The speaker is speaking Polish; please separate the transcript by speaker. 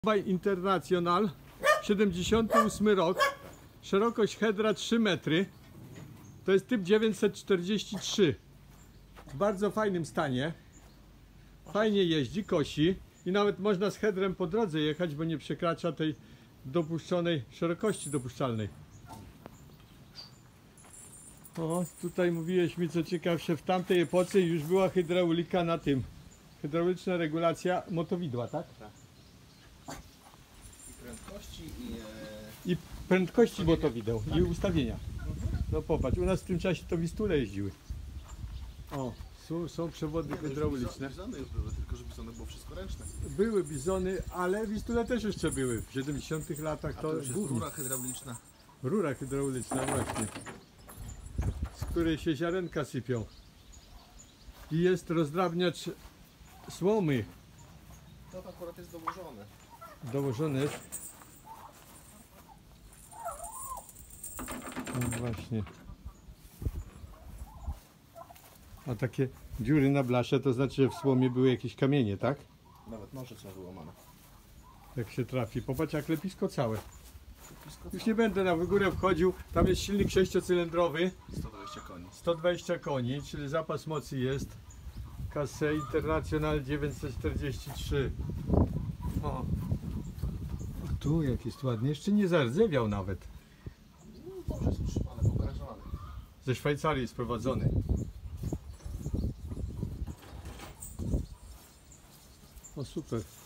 Speaker 1: International, 78 rok, szerokość hedra 3 metry, to jest typ 943, w bardzo fajnym stanie, fajnie jeździ, kosi i nawet można z hedrem po drodze jechać, bo nie przekracza tej dopuszczonej szerokości dopuszczalnej. O, tutaj mówiłeś mi, co ciekawsze, w tamtej epoce już była hydraulika na tym, hydrauliczna regulacja motowidła, tak?
Speaker 2: Tak. Prędkości
Speaker 1: i prędkości motowideł, tak. I ustawienia. No popatrz, u nas w tym czasie to Wistule jeździły. O, są przewody hydrauliczne.
Speaker 2: Bizony już były, tylko że bizony było wszystko ręczne.
Speaker 1: Były bizony, ale Wistule też jeszcze były. W 70 latach to
Speaker 2: już jest rura hydrauliczna.
Speaker 1: Rura hydrauliczna właśnie, z której się ziarenka sypią. I jest rozdrabniacz słomy.
Speaker 2: To akurat jest dołożone.
Speaker 1: Dołożone jest. No właśnie. A takie dziury na blasze to znaczy, że w słomie były jakieś kamienie, tak?
Speaker 2: Nawet noże są wyłamane.
Speaker 1: Jak się trafi. Popatrz, jak lepisko całe. Już nie będę na górę wchodził. Tam jest silnik 6-cylindrowy.
Speaker 2: 120 koni.
Speaker 1: 120 koni, czyli zapas mocy jest. Kasę International 943. O. Tu jak jest ładnie. Jeszcze nie zardzewiał nawet.
Speaker 2: No, dobrze jest utrzymane, pogarażowane.
Speaker 1: Ze Szwajcarii sprowadzony. O super.